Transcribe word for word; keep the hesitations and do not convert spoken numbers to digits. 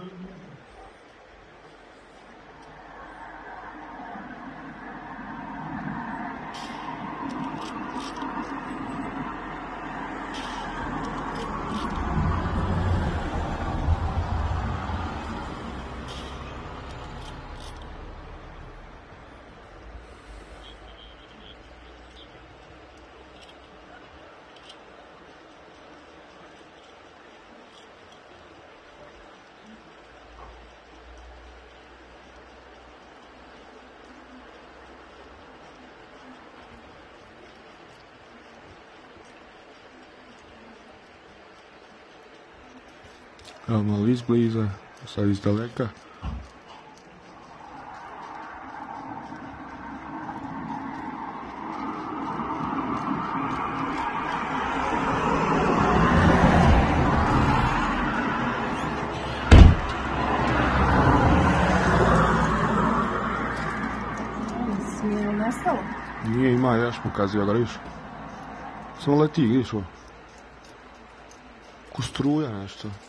Evo malo izbliza, sad iz daleka. Nije nestalo? Nije, ima, ja što pokazio ga, vidiš. Samo leti, vidiš ovo. Ko struja nešto.